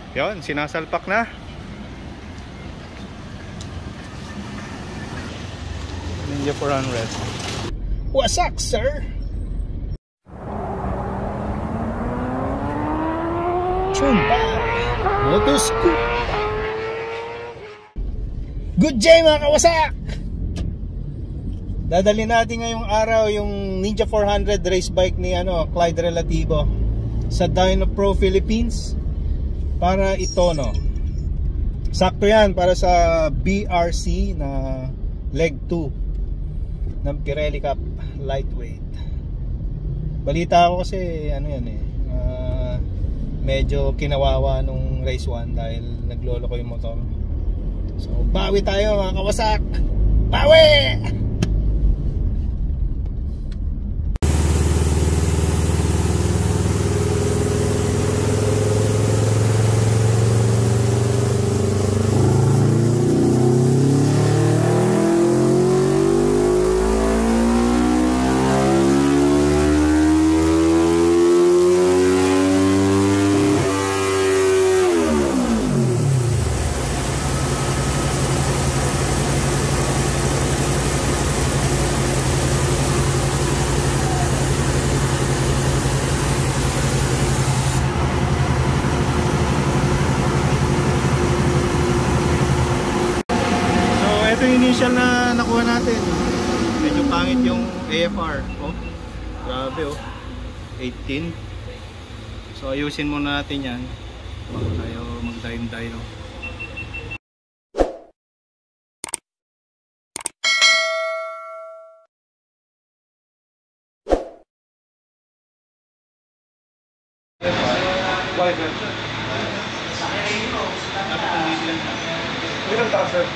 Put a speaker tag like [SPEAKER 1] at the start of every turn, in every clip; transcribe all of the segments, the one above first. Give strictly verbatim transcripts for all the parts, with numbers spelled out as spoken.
[SPEAKER 1] Yun, sinasalpak na. Ninja four hundred. WasakSir. Tune by MotoScoot. Good day mga kawasak! Dadali natin ngayong araw yung Ninja four hundred race bike ni ano, Clyde Relativo sa Dyno Pro Philippines para i-tono. Sakto yan para sa B R C na leg two ng Pirelli Cup lightweight. Balita ko kasi ano yan eh, uh, medyo kinawawa nung race one dahil naglolo ko yung motor. So bawi tayo mga kawasak. Bawi! Ito yung initial na nakuha natin. Medyo pangit yung A F R. Oh, grabe oh, eighteen. So ayusin muna natin yan bago tayo mag-dyno. Ilang taas sir?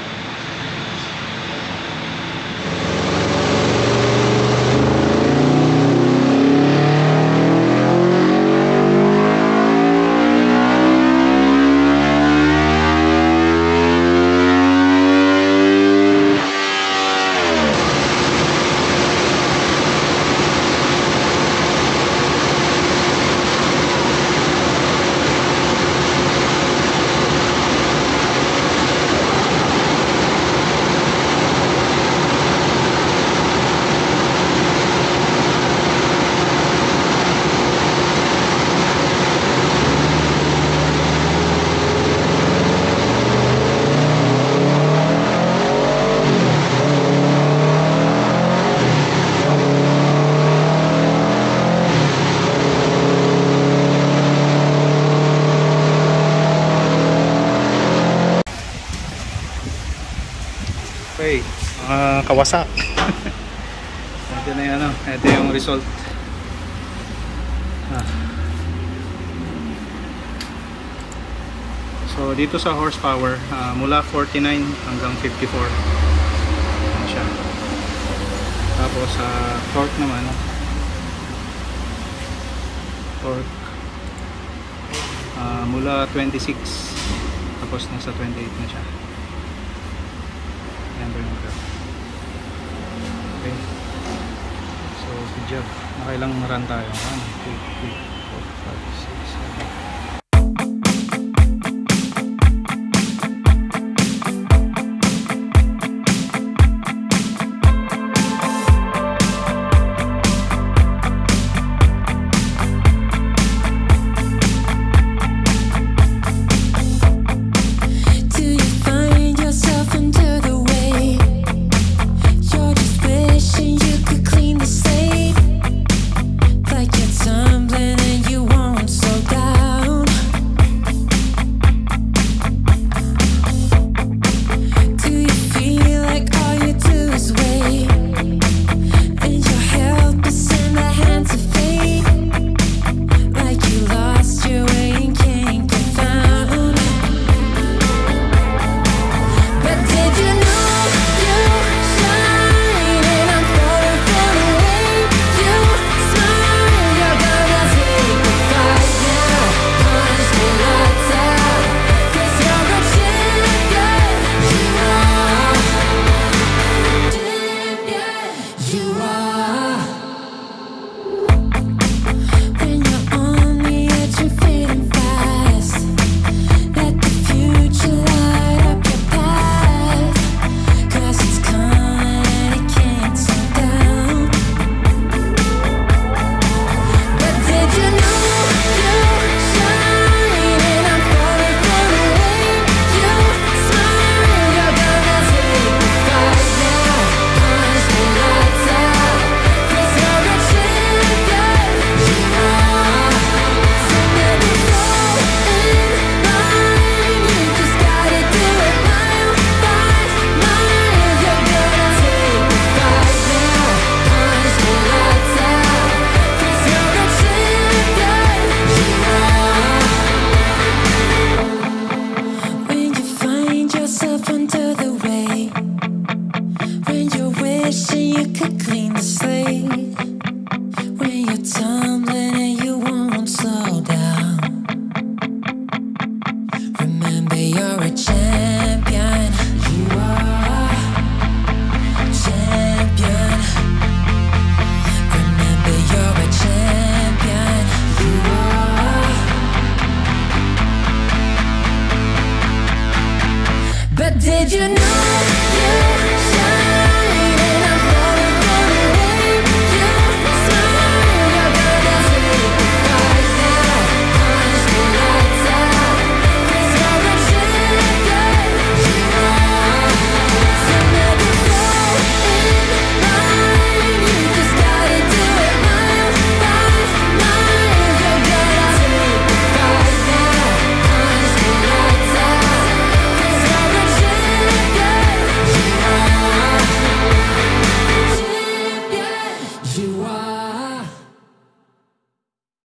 [SPEAKER 1] Okay, mga kawasak. Ito na yung ano, ito yung result. Ah. So dito sa horsepower, uh, mula forty-nine hanggang fifty-four. Ayan siya. Tapos sa uh, torque naman, torque uh, mula twenty-six tapos nasa twenty-eight na siya. Okay. So good job. Nakailang run tayo? one, two, three, four, five, six, seven.
[SPEAKER 2] Tumbling and you want so you know